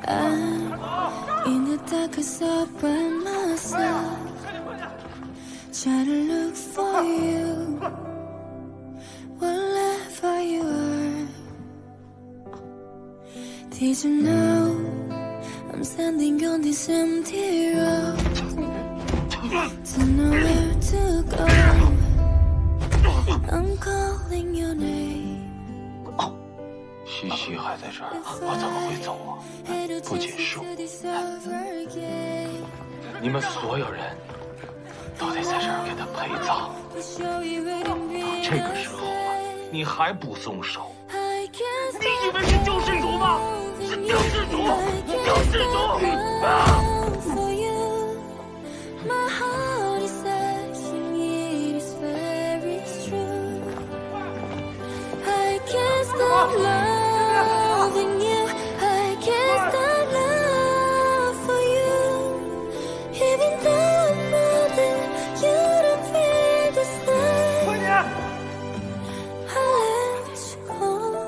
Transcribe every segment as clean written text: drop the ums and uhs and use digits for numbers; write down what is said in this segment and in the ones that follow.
In the darkest all by myself, try to look for you wherever you are. Did you know I'm standing on this empty road, to nowhere to go? I'm calling your name. 西西还在这儿，我怎么会走啊？不仅是我，你们所有人都得在这儿给他陪葬。到这个时候了，你还不松手？你以为是救世主吗？是救世主，救世主啊！ Loving you, I can't stop love for you. Even though I know that you don't feel the same, I let you go.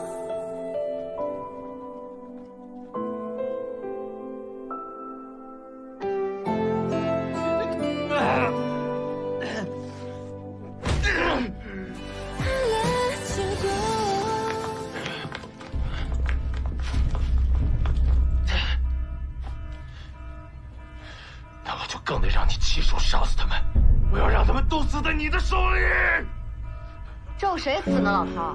更得让你亲手杀死他们！我要让他们都死在你的手里！ 咒谁死呢，老头？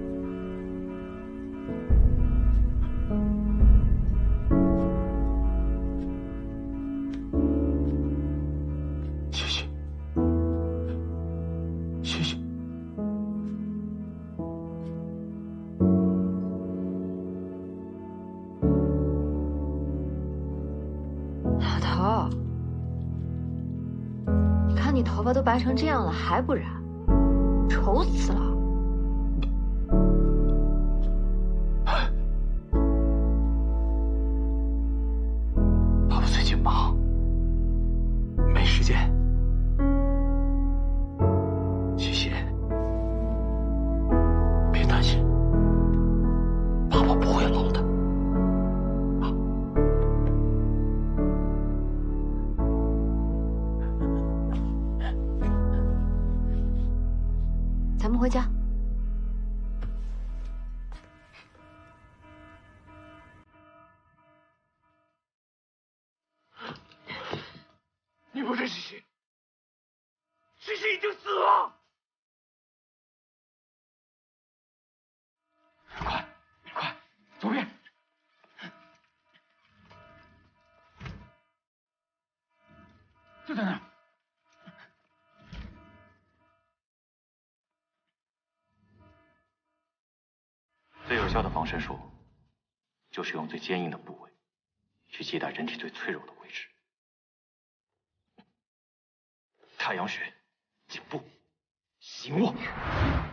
谢谢，谢谢。 老头。 你头发都白成这样了，还不染，丑死了！ 爸爸最近忙，没时间。西西，别担心，爸爸不会老的。 咱们回家。 你不是西西，西西已经死了。快，快，左边。就在那儿。 最有效的防身术，就是用最坚硬的部位去击打人体最脆弱的位置。太阳穴、颈部、心窝。